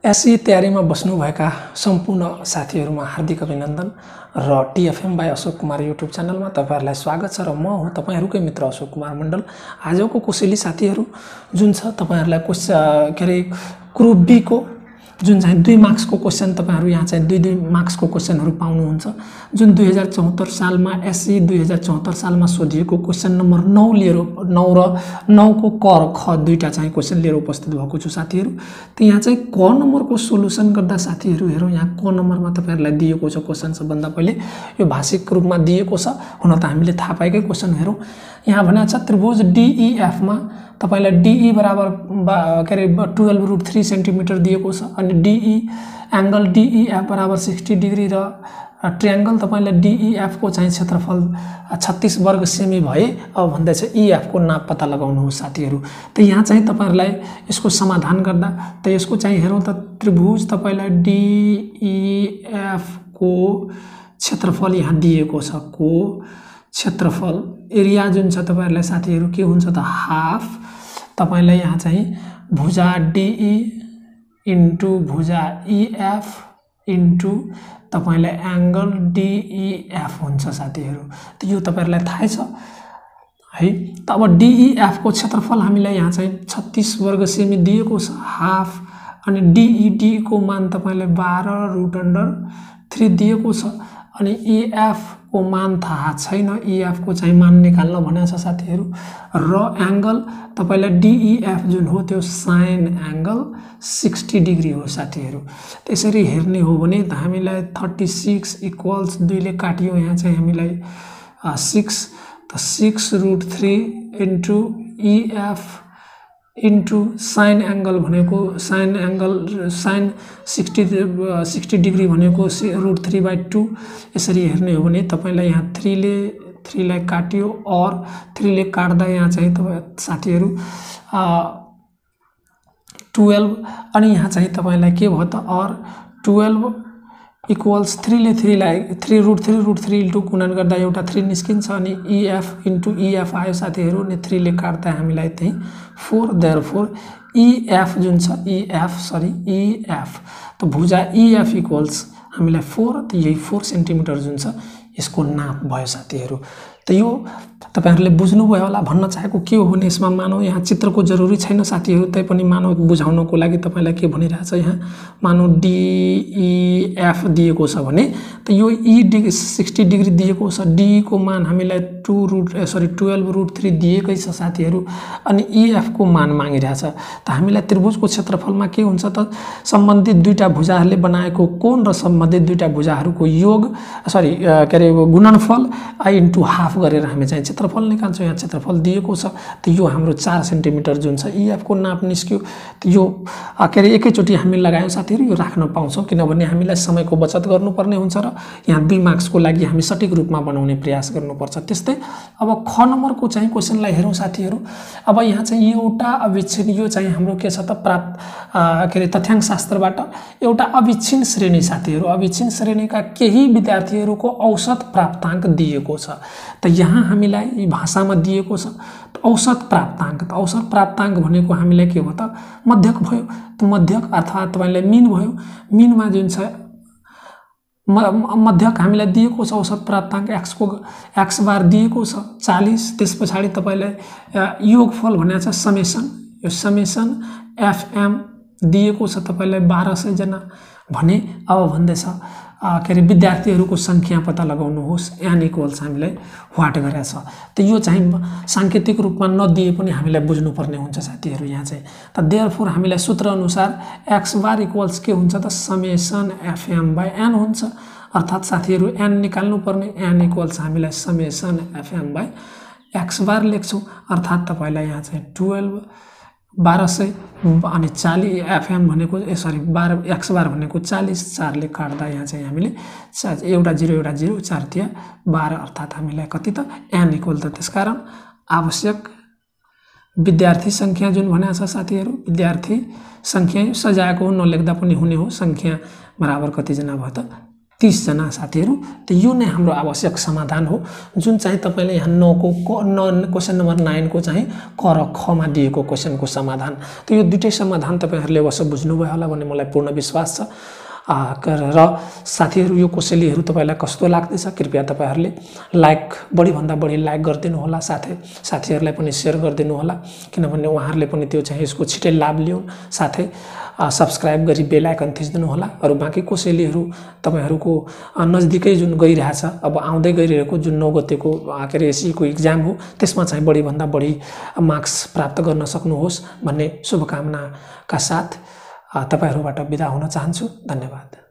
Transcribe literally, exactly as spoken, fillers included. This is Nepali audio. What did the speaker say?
एसई तयारीमा बस्नुभएका सम्पूर्ण साथीहरुमा हार्दिक अभिनन्दन र TFM by Ashok Kumar YouTube च्यानलमा तपाईहरुलाई स्वागत छ र म हुँ तपाईहरुकै मित्र अशोक कुमार मण्डल। आजको कोसेली साथीहरु जुन छ तपाईहरुलाई क्वेशन के रे ग्रुप बी को जुन चाहिँ दुई मार्क्स को क्वेशन तपाईहरु यहाँ चाहिँ दुई दुई मार्क्स को क्वेशनहरु पाउनुहुन्छ। जुन दुई हजार चौहत्तर सालमा एसई दुई हजार चौहत्तर सालमा सोधिएको क्वेशन नम्बर नौ लिएर नौ र नौ को क र ख दुईटा चाहिँ क्वेशन लिएर उपस्थित भएको छु साथीहरु। त यहाँ चाहिँ क नम्बरको सोलुसन गर्दा साथीहरु हेरौं, यहाँ क नम्बरमा तपाईहरुलाई दिएको छ क्वेशन सबभन्दा पहिले यो भाषिक रूपमा दिएको छ। हुन त हामीले थाहा पाएकै क्वेशन हेरौं। यहाँ भनेको छ त्रिभुज डीईएफ मा तपाईलाई डीई बराबर के रे बाह्र रुट तीन सेन्टिमिटर दिएको छ अनि डीई एंगल डीईएफ बराबर साठ डिग्री र ट्रायंगल तपाईलाई डीईएफ को चाहिँ क्षेत्रफल छत्तीस वर्ग सेमी भए अब भन्दै छ ईएफ को नाप पत्ता लगाउनुहोस् साथीहरु। त यहाँ चाहिँ तपाईहरुलाई यसको समाधान गर्दा त यसको चाहिँ हेरौं त त्रिभुज तपाईलाई डीईएफ को क्षेत्रफल यहाँ दिएको छ को क्षेत्रफल एरिया जुन छ तपाईहरुलाई साथीहरु के हुन्छ त हाफ तपाईलाई यहाँ चाहिँ भुजा डीई इन्टु भुजा ईएफ इन्टु तपाईलाई एंगल डीईएफ हुन्छ साथीहरु। त यो तपाईहरुलाई थाहै छ है। त अब डीईएफ को क्षेत्रफल हामीलाई यहाँ चाहिँ छत्तीस वर्ग सेमी दिएको छ हाफ अनि डीईडी को मान तपाईलाई बाह्र रुट अंडर तीन दिएको छ अनि ईएफ को मान थाहा छैन, ईएफ को चाहिँ मान निकाल्न भनेको छ साथीहरु र एंगल तपाईलाई डीईएफ जुन हो त्यो साइन एंगल साठ डिग्री हो साथीहरु। त्यसरी हेर्ने हो भने त हामीलाई छत्तीस इक्वल्स दुई ले काटियो यहाँ चाहिँ हामीलाई छह त छह रुट तीन into EF into sine angle भनेको साइन एंगल साइन साठ साठ डिग्री भनेको रुट तीन बाई दो। यसरी हेर्ने हो भने तपाईलाई यहाँ तीन ले तीन लाई काटियो और तीन ले काट्दा यहाँ चाहिँ तपाई साथीहरु बाह्र अनि यहाँ चाहिँ तपाईलाई के भयो त और बाह्र इक्वल्स तीन ले तीन लाई तीन रुट तीन रुट तीन इन्टु गुणन गर्दा एउटा तीन निस्किन्छ अनि ईएफ इन्टु ईएफ आयो साथीहरु अनि तीन ले काट्दा हामीलाई त्यही चार देयरफोर ईएफ जुन छ ईएफ सरी ईएफ त भुजा ईएफ इक्वल्स हामीलाई चार त यही चार सेन्टिमिटर जुन छ यसको नाप भयो साथीहरु। त यो तपाईहरुले बुझ्नु भयो होला। भन्न चाहेको के हो भने यसमा मानौ यहाँ चित्रको जरुरी छैन साथीहरु, तै पनि मानौ बुझाउनको लागि तपाईलाई के भनिरहेछ यहाँ मानौ डीईएफ दिएको छ भने त यो ई साठ डिग्री दिएको छ, डी को मान हामीलाई दो रुट सरी बाह्र रुट तीन दिएकै छ साथीहरु अनि ईएफ को मान मागिरहेछ। त हामीलाई त्रिभुजको क्षेत्रफलमा के हुन्छ त सम्बन्धित दुईटा भुजाहरूले बनाएको कोण र सम्बन्धित दुईटा भुजाहरूको योग सरी के रे गुणनफल आई इन्टु हाफ गरेर हामी चाहिँ क्षेत्रफल निकाल्छौं। यहाँ क्षेत्रफल दिएको छ त यो हाम्रो चार सेन्टिमिटर जुन छ ईएफ को नाप निस्क्यो। त यो के रे एकैचोटी हामी लगायौं साथीहरु, यो राख्न पाउँछौं किनभने हामीलाई समयको बचत गर्नुपर्ने हुन्छ र यहाँ दुई मार्क्स को लागि हामी सटिक रूपमा बनाउने प्रयास गर्नुपर्छ। त्यस्तै अब ख नम्बरको चाहिँ क्वेशनलाई हेरौं साथीहरु। अब यहाँ चाहिँ एउटा अविच्छिन्न यो चाहिँ हाम्रो के छ त प्राप्त के रे तथ्याङ्क शास्त्रबाट एउटा अविच्छिन्न श्रेणी साथीहरु, अविच्छिन्न श्रेणीका केही विद्यार्थीहरुको औसत प्राप्ताङ्क दिएको छ। त यहाँ हामीलाई भाषामा दिएको छ औसत प्राप्ताङ्क। त औसत प्राप्ताङ्क भनेको हामीलाई के हो त मध्यक भयो। त मध्यक अर्थात तपाईलाई मिन भयो। मिनमा जुन छ मध्यक हामीलाई दिएको छ औसत प्राप्ताङ्क एक्स को एक्स बार दिएको छ चालीस। त्यसपछि तपाईलाई योगफल भनेको छ समेसन, यो समेसन एफएम दिएको छ तपाईलाई बाह्र सय जना भने अब भन्दै छ के रे विद्यार्थीहरुको संख्या पत्ता लगाउनुहोस् एन इक्वल्स हामीलाई व्हाट गरेछ। त यो चाहिँ सांकेतिक रूपमा नदिए पनि हामीलाई बुझ्नु पर्ने हुन्छ साथीहरु यहाँ चाहिँ। त देयरफोर हामीलाई सूत्र अनुसार एक्स बार इक्वल्स के हुन्छ त समेसन एफएम बाइ एन हुन्छ। अर्थात साथीहरु एन निकाल्नु पर्ने एन इक्वल्स हामीलाई summation FM by X bar लेख्छौं। अर्थात तपाईलाई यहाँ चाहिँ बाह्र बाह्र सय अनि चालीस एफएम भनेको ए सरी बाह्र एक्स बार भनेको चालीस, चार ले काट्दा यहाँ चाहिँ हामीले एउटा जीरो एउटा जीरो चार तिया बाह्र अर्थात हामीलाई कति त एन इक्वल त त्यसकारण आवश्यक विद्यार्थी संख्या जुन भनेको छ साथीहरु विद्यार्थी संख्या सजाएको हो नलेख्दा पनि हुने हो संख्या बराबर कति जना भयो त तीस जना साथीहरू। त यो नै हाम्रो आवश्यक समाधान हो, जुन चाहिँ तपाईँले यहाँ नौको न क्वेसन नम्बर नाइनको चाहिँ क र खमा दिएको क्वेसनको समाधान। त यो दुइटै समाधान तपाईँहरूले अवश्य बुझ्नुभयो होला भन्ने मलाई पूर्ण विश्वास छ। र साथीहरू यो कोसेलीहरू तपाईँलाई कस्तो लाग्दैछ कृपया तपाईँहरूले लाइक बढीभन्दा बढी लाइक गरिदिनु होला, साथै साथीहरूलाई पनि सेयर गरिदिनु होला, किनभने उहाँहरूले पनि त्यो चाहिँ यसको छिटै लाभ लिउन्। साथै सब्सक्राइब गरी बेल आइकन थिच्दिनु होला। अरू बाँकी कोसेलीहरू तपाईँहरूको नजिकै जुन गइरहेछ, अब आउँदै गइरहेको जुन नौ गतेको के अरे एसईको इक्जाम हो, त्यसमा चाहिँ बढीभन्दा बढी मार्क्स प्राप्त गर्न सक्नुहोस् भन्ने शुभकामनाका साथ तपाईहरूबाट बिदा हुन चाहन्छु। धन्यवाद।